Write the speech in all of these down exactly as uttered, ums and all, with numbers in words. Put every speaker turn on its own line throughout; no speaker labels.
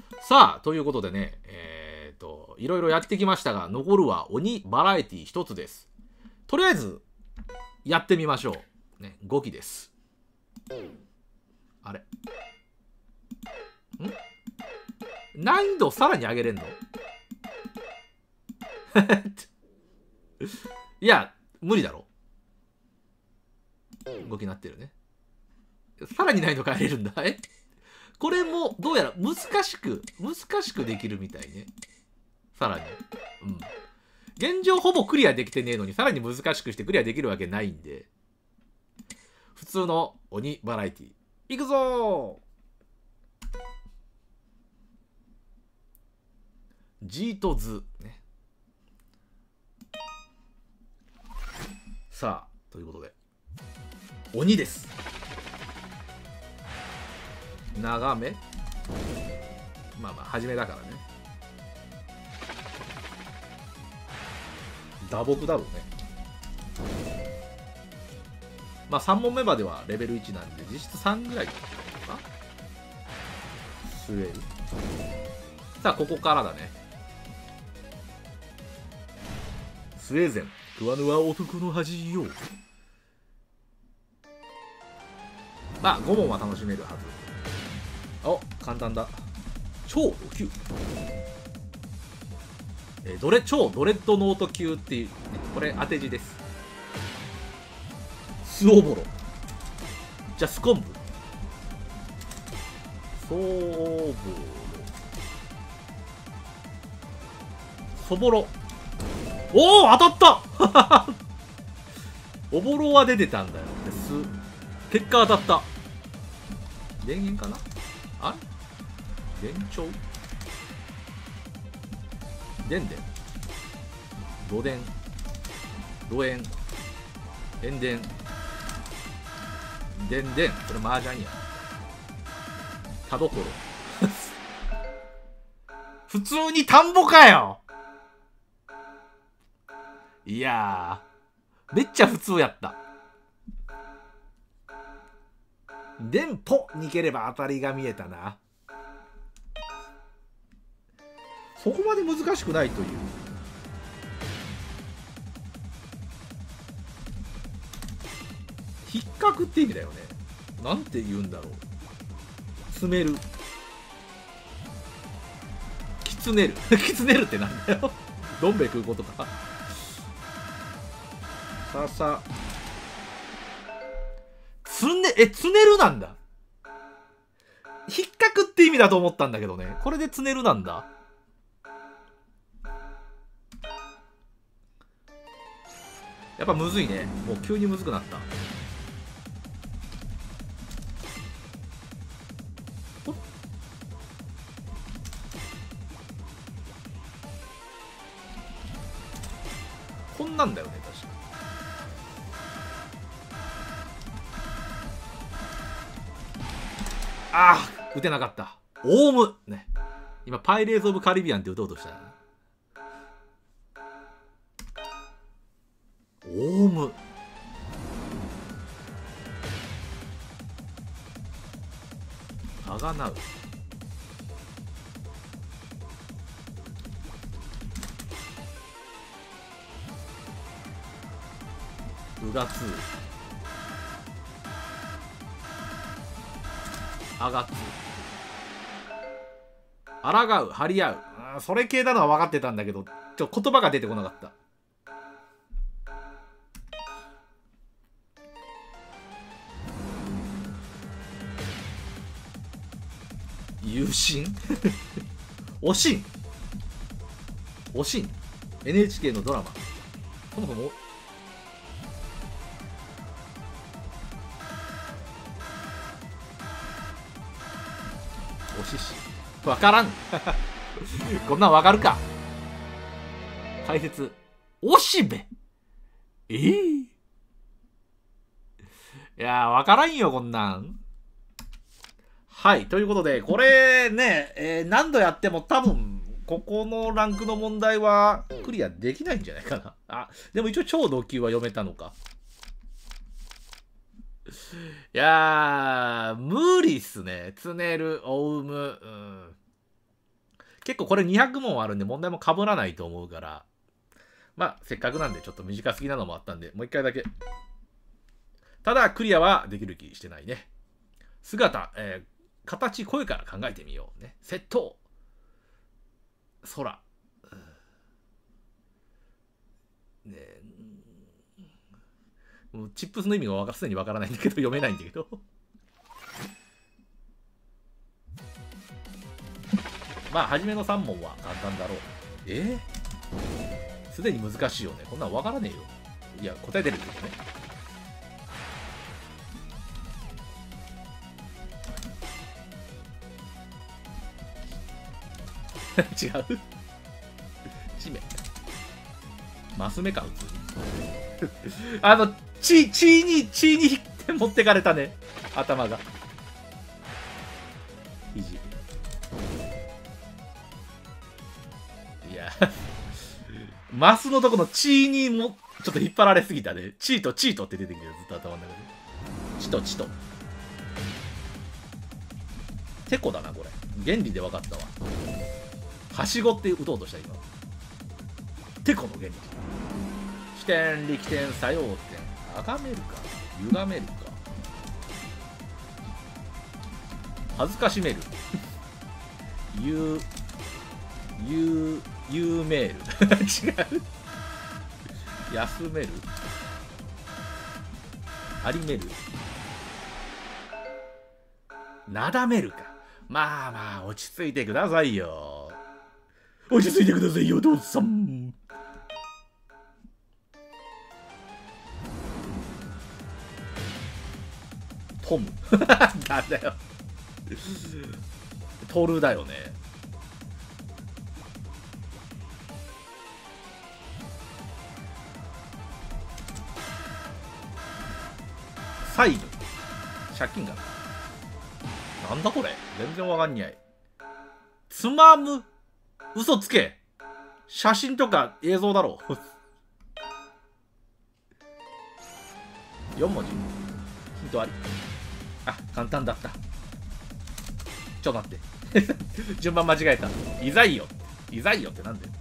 さあ、ということでね、えーと、いろいろやってきましたが、残るは鬼バラエティ一つです。とりあえず、やってみましょう。ね、ごきです。あれん難易度さらに上げれんのいや、無理だろ。ごきになってるね。さらに難易度変えれるんだ。えこれもどうやら難しく、難しくできるみたいね。さらに。うん。現状ほぼクリアできてねえのに、さらに難しくしてクリアできるわけないんで。普通の鬼バラエティ。いくぞー G と図。ね。さあ、ということで。鬼です。長めまあまあ、初めだからね。打撲だろうね。まあさん問目まではレベルいちなんで、実質さんぐらいかな。スウェル。さあ、ここからだね。スウェーゼン、食わぬは男の恥よ。まあ、ご問は楽しめるはず。お、簡単だ。超ド級。えー、ドレ超ドレッドノート級っていう、ね、これ当て字です。スオボロ。じゃあスコンブ。ソーボロ。そぼろ。おお当たったおぼろは出てたんだよ。す結果当たった。電源かなあれ電長電電土電土炎塩電電電これ麻雀や田所普通に田んぼかよ。いやーめっちゃ普通やった。電ポに行ければ当たりが見えたな。そこまで難しくないという。引っかくって意味だよね。なんて言うんだろう。詰める。きつねる。きつねるってなんだよ。どん兵衛食うことか。さあさあ。つね、え、つねるなんだ。引っかくって意味だと思ったんだけどね。これでつねるなんだ。やっぱむずいね。もう急にむずくなった。こんなんだよね、確か。ああ、打てなかった。オウムね。今、パイレーツ・オブ・カリビアンって打とうとしたよね。オウム。あがなう。うがつう。あがつ。あらがう、張り合う。あそれ系なのは分かってたんだけど、ちょ言葉が出てこなかった。有心おしんおしん エヌエイチケー のドラマ。そもそもおししわからんこんなんわかるか。解説おしべえー、いやーわからんよこんなん。はい、ということで、これね、えー、何度やっても多分、ここのランクの問題はクリアできないんじゃないかな。あ、でも一応超同級は読めたのか。いやー、無理っすね。つねる、オウム、うん。 結構これにひゃく問あるんで問題も被らないと思うから、まあせっかくなんでちょっと短すぎなのもあったんで、もう一回だけ。ただクリアはできる気してないね。姿、えー、形、声から考えてみようね。窃盗、空、ねえ、もうチップスの意味がすでにわからないんだけど読めないんだけどまあ初めのさん問は簡単だろう。えー、すでに難しいよね。こんなんわからねえよ。いや答え出るけどね。違う地名マス目か普通にあの血血に血に持ってかれたね、頭が。肘、いやマスのとこの血にもちょっと引っ張られすぎたね。チートチートって出てきてる、ずっと頭の中で。チトチトテコだなこれ。原理で分かったわ。はしごって打とうとした今。テコの原理。起点力点作用点、崇めるか歪めるか恥ずかしめるゆうゆうゆうめる違う休めるありめるなだめるか。まあまあ落ち着いてくださいよ。落ち着いてくださいよお父さん。トムなんだよトルだよね。サイド借金がなんだこれ全然わかんにゃい。つまむ、嘘つけ、写真とか映像だろよん文字ヒントあり。あ、簡単だった。ちょっと待って順番間違えた。いざいよいざいよってなんで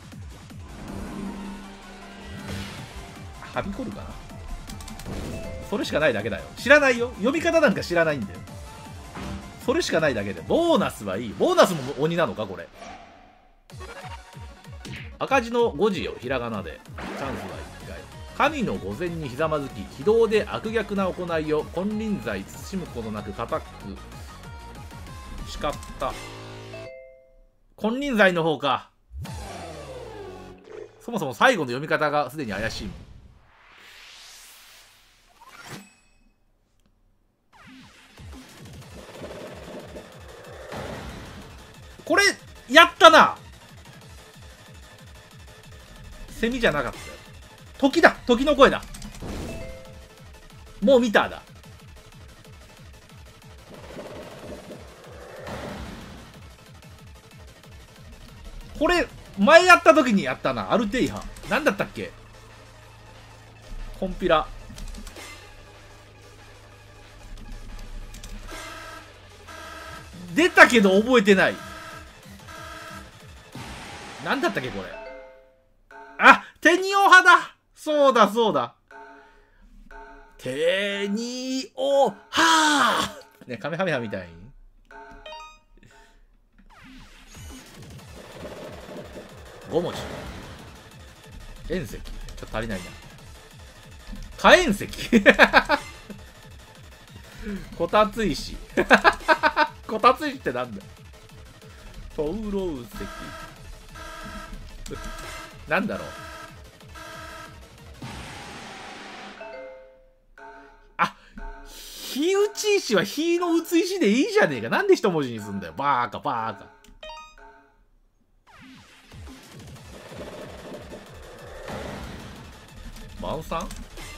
はびこるかな。それしかないだけだよ。知らないよ、読み方なんか知らないんだよ。それしかないだけで。ボーナスはいい。ボーナスも鬼なのかこれ。赤字のごじよ、ひらがなで。チャンスはいっかい。神の御前にひざまずき、非道で悪逆な行いを金輪際慎むことなく叩く叱った。金輪際の方か。そもそも最後の読み方がすでに怪しいもん。これやったな。セミじゃなかったよ。時だ、時の声だ。もう見ただ。これ前やった時にやったな。アルテイハなんだったっけ。コンピラ出たけど覚えてない。なんだったっけこれ。あ、テニオ派だ。そうだそうだ。テニオハーね、カメハメハみたいに。ご文字。遠石。ちょっと足りないな。火炎石。こたつ石。こたつ石ってなんだ。トウロウ石。なんだろう。あ、火打ち石は火の打つ石でいいじゃねえか。なんで一文字にすんだよ。バーカバーカ。晩餐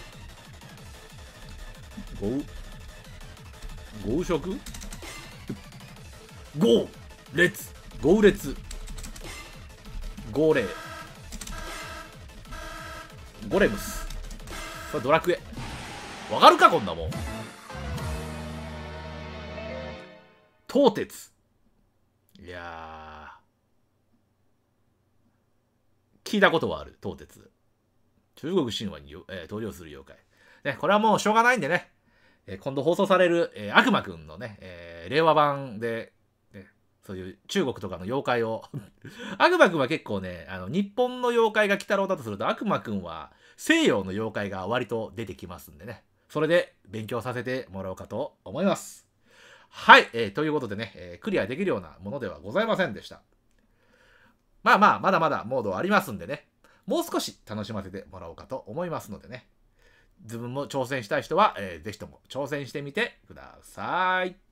豪豪食豪列豪列号令ゴレムス。それドラクエわかるかこんなもん。東鉄。いや聞いたことはある、東鉄。中国神話によ、えー、登場する妖怪。ね、これはもうしょうがないんでね、えー、今度放送される、えー、悪魔くんのね、えー、令和版で、ね、そういう中国とかの妖怪を悪魔くんは結構ね、あの日本の妖怪が鬼太郎だとすると、悪魔くんは西洋の妖怪が割と出てきますんでね、それで勉強させてもらおうかと思います。はい、えー、ということでね、えー、クリアできるようなものではございませんでした。まあまあ、まだまだモードありますんでね、もう少し楽しませてもらおうかと思いますのでね、自分も挑戦したい人は、えー、ぜひとも挑戦してみてください。